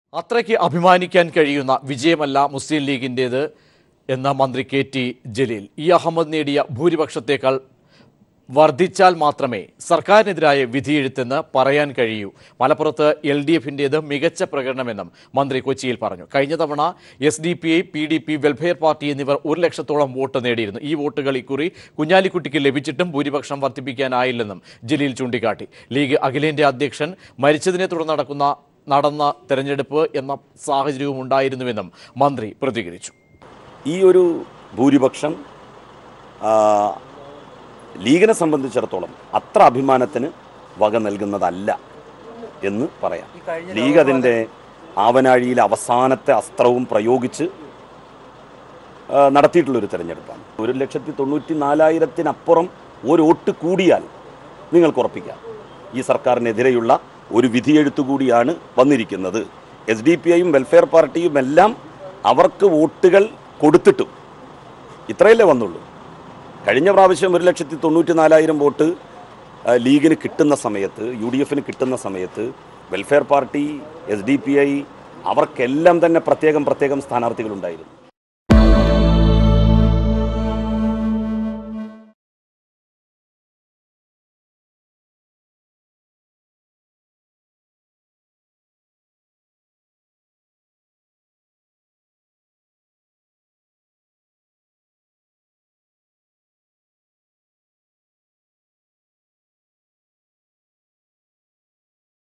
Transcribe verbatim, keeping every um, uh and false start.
അത്രയ്ക്ക് അഭിമാനിക്കാൻ കഴിയുന്ന വിജയമല്ല മുസ്ലിം ലീഗിൻ്റേത് എന്ന മന്ത്രി K T Jaleel. E Ahamed നേടിയ ഭൂരിപക്ഷത്തേക്കാൾ വർദ്ധിച്ചാൽ മാത്രമേ സർക്കാരിനെതിരായ വിധിയെഴുത്തെന്ന് പറയാൻ കഴിയൂ. മലപ്പുറത്ത് എൽ ഡി എഫിൻ്റേത് മികച്ച പ്രകടനമെന്നും മന്ത്രി കൊച്ചിയിൽ പറഞ്ഞു. കഴിഞ്ഞ തവണ S D P I, P D P, Welfare Party എന്നിവർ ഒരു ലക്ഷത്തോളം വോട്ട് നേടിയിരുന്നു. ഈ വോട്ടുകൾ ഇക്കുറി കുഞ്ഞാലിക്കുട്ടിക്ക് ലഭിച്ചിട്ടും ഭൂരിപക്ഷം വർദ്ധിപ്പിക്കാനായില്ലെന്നും ജലീൽ ചൂണ്ടിക്കാട്ടി. ലീഗ് അഖിലേന്ത്യാ അധ്യക്ഷൻ മരിച്ചതിനെ തുടർന്ന് നടക്കുന്ന നടന്ന തെരഞ്ഞെടുപ്പ് എന്ന സാഹചര്യവും ഉണ്ടായിരുന്നുവെന്നും മന്ത്രി പ്രതികരിച്ചു. ഈ ഒരു ഭൂരിപക്ഷം ലീഗിനെ സംബന്ധിച്ചിടത്തോളം അത്ര അഭിമാനത്തിന് വക നൽകുന്നതല്ല എന്ന് പറയാം. ലീഗ് അതിൻ്റെ ആവനാഴിയിലെ അവസാനത്തെ അസ്ത്രവും പ്രയോഗിച്ച് നടത്തിയിട്ടുള്ളൊരു തെരഞ്ഞെടുപ്പാണ്. ഒരു ലക്ഷത്തി തൊണ്ണൂറ്റി നാലായിരത്തിനപ്പുറം ഒരു വോട്ട് കൂടിയാൽ നിങ്ങൾക്ക് ഉറപ്പിക്കാം ഈ സർക്കാരിനെതിരെയുള്ള ഒരു വിധിയെഴുത്തു കൂടിയാണ് വന്നിരിക്കുന്നത്. എസ് ഡി പി ഐയും വെൽഫെയർ പാർട്ടിയും എല്ലാം അവർക്ക് വോട്ടുകൾ കൊടുത്തിട്ടും ഇത്രയല്ലേ വന്നുള്ളൂ. കഴിഞ്ഞ പ്രാവശ്യം ഒരു ലക്ഷത്തി തൊണ്ണൂറ്റി നാലായിരം വോട്ട് ലീഗിന് കിട്ടുന്ന സമയത്ത്, യു ഡി എഫിന് കിട്ടുന്ന സമയത്ത് Welfare Party, S D P I അവർക്കെല്ലാം തന്നെ പ്രത്യേകം പ്രത്യേകം സ്ഥാനാർത്ഥികളുണ്ടായിരുന്നു.